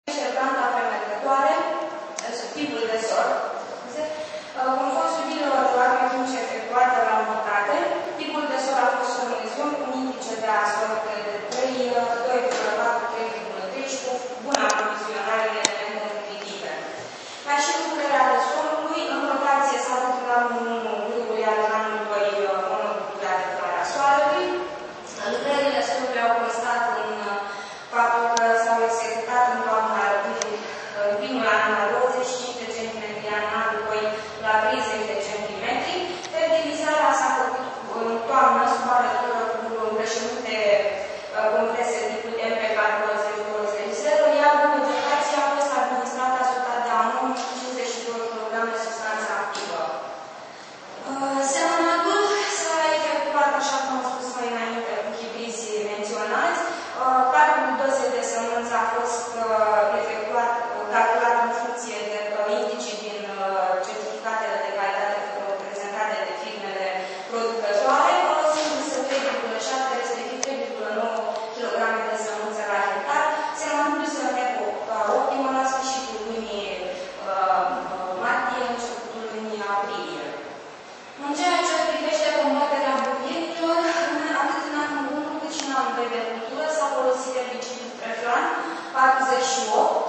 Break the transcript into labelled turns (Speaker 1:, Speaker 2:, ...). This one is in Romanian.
Speaker 1: planta fermentătoare, tipul de sol. Conform studiilor arhitectonice efectuate la unitate, tipul de sol a fost solunizion cu un indice de asfalt de 2,4-3,3 și cu bună aprovizionare de elemente nutritive. Ca și lucrarea solului, în rotație s-a dus la râul iar în anul 2 monocultura de floarea soarelui. Lucrările solului au constat în faptul că s-au executat în toamna răbdului în primul an la 25 de cm, în anul 2 la 30 de cm. Fertilizarea s-a făcut în toamnă sub arătură cu îngrășăminte comprese tipul MP42020, iar vegetația a fost administrată asupra de anom 52 kg de substanță activă. Semănatul s-a efectuat, așa cum am spus mai înainte, cu hibrizii menționați. Calculul dozei de sămânță a fost efectuat, calculat în funcție de indicii din certificatele de calitate prezentate de firmele producătoare, folosindu-se 3,7, respectiv 3,9 kg de sămânță la hectar. Semănatul se optimă la sfârșitul lunii martie, începutul lunii aprilie. În ceea ce privește combaterea bulghenilor, atât în anul 1 cât și în anul 2 de cultură s-a folosit erbicidul Treflan 48,